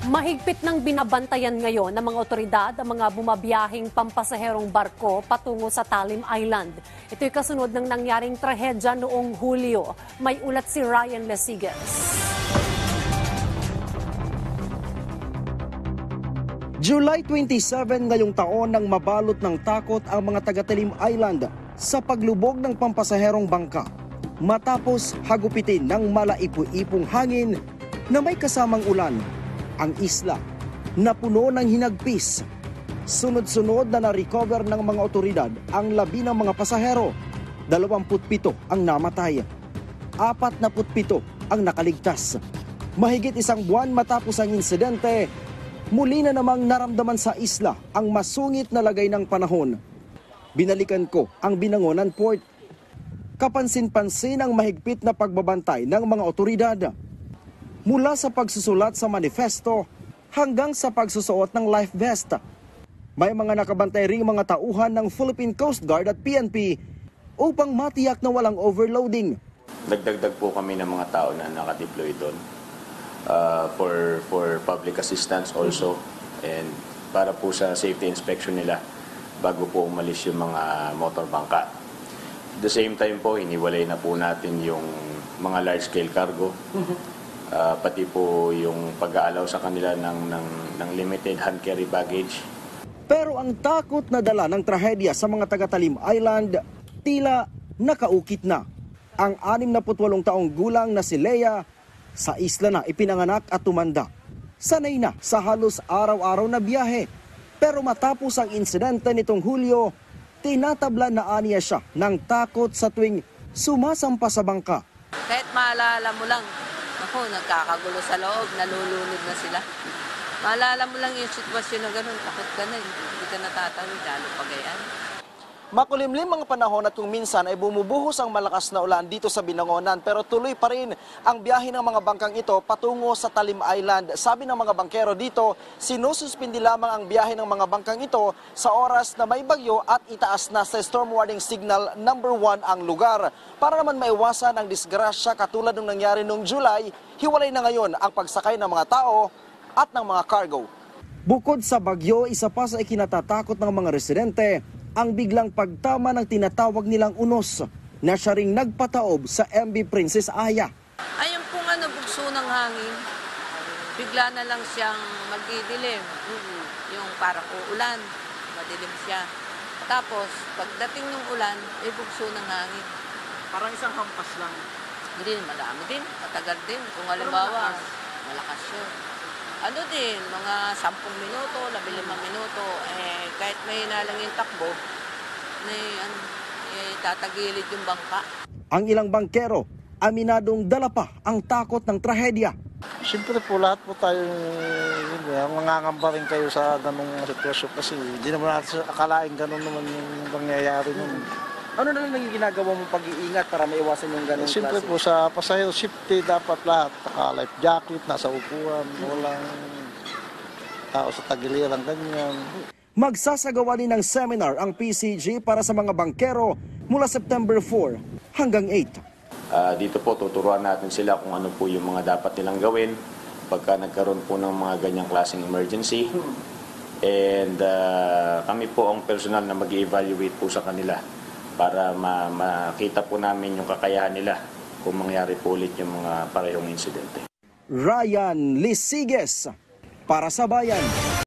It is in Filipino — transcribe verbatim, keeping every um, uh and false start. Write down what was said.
Mahigpit ng binabantayan ngayon ng mga otoridad ang mga bumabiyahing pampasaherong barko patungo sa Talim Island. Ito'y kasunod ng nangyaring trahedya noong Hulyo. May ulat si Ryan Lesigas. July twenty-seven ngayong taon nang mabalot ng takot ang mga taga-Talim Island sa paglubog ng pampasaherong bangka matapos hagupitin ng malaipu-ipong hangin na may kasamang ulan. Ang isla na puno ng hinagpis. Sunod-sunod na na-recover ng mga otoridad ang labi ng mga pasahero. dalawampu't pito ang namatay. apat na pito ang nakaligtas. Mahigit isang buwan matapos ang insidente, muli na namang naramdaman sa isla ang masungit na lagay ng panahon. Binalikan ko ang Binangonan Port. Kapansin-pansin ang mahigpit na pagbabantay ng mga otoridad. Mula sa pagsusulat sa manifesto hanggang sa pagsusuot ng life vest. May mga nakabantay ring mga tauhan ng Philippine Coast Guard at P N P upang matiyak na walang overloading. Nagdagdag po kami ng mga tao na nakadeploy doon uh, for, for public assistance also and para po sa safety inspection nila bago po umalis yung mga motor bangka. At the same time po, iniwalay na po natin yung mga large-scale cargo. Uh, pati po yung pag-aalaw sa kanila ng, ng, ng limited hand carry baggage. Pero ang takot na dala ng trahedya sa mga taga-Talim Island, tila nakaukit na. Ang anim na putwalong taong gulang na si Leia, sa isla na ipinanganak at tumanda. Sanay na sa halos araw-araw na biyahe. Pero matapos ang insidente nitong Hulyo, tinatabla na aniya siya ng takot sa tuwing sumasampa sa bangka. Kahit maalala mo lang, ako, nagkakagulo sa loob, nalulunod na sila. Maalala mo lang yung sitwasyon na gano'n, takot ka na, hindi ka natatawid, lalo pagayan. Makulimlim mga panahon at kung minsan ay bumubuhos ang malakas na ulan dito sa Binangonan pero tuloy pa rin ang biyahe ng mga bangkang ito patungo sa Talim Island. Sabi ng mga bangkero dito, sinususpindi lamang ang biyahe ng mga bangkang ito sa oras na may bagyo at itaas na sa storm warning signal number one ang lugar. Para naman maiwasan ang disgrasya katulad ng nangyari noong July, hiwalay na ngayon ang pagsakay ng mga tao at ng mga cargo. Bukod sa bagyo, isa pa sa ikinatatakot ng mga residente, ang biglang pagtama ng tinatawag nilang unos na siya ring nagpataob sa M V Princess Aya. Ayun kung ano, bugso ng hangin, bigla na lang siyang magdidilim. Yung parang uulan, madilim siya. Tapos, pagdating ng ulan, ay bugso ng hangin. Parang isang hampas lang. Hindi, madami din, matagal din. Kung halimbawa, malakas yun. Ano din, mga sampung minuto, labing limang minuto, eh, kahit may nalang yung takbo, may, ano, eh, tatagilid yung bangka. Ang ilang bangkero, aminadong dala pa ang takot ng trahedya. Siyempre po, lahat po tayo, yun, mangangamba rin kayo sa ganung sitwasyon kasi hindi naman natin akalain ganun naman yung pangyayari nun. Ano na lang yung ginagawa mong pag-iingat para maiwasan yung ganung Siyempre klase? po, sa pasahero safety dapat lahat, naka-life jacket, nasa upuan, walang tao sa tagiliran, ganyan. Magsasagawa din ng seminar ang P C G para sa mga bangkero mula September four hanggang eight. Uh, dito po tuturuan natin sila kung ano po yung mga dapat nilang gawin pagka nagkaroon po ng mga ganyang klaseng emergency. And uh, kami po ang personal na mag-evaluate po sa kanila para ma makita po namin yung kakayahan nila kung mangyari po ulit yung mga parehong insidente. Ryan Lesigas para sa Bayan.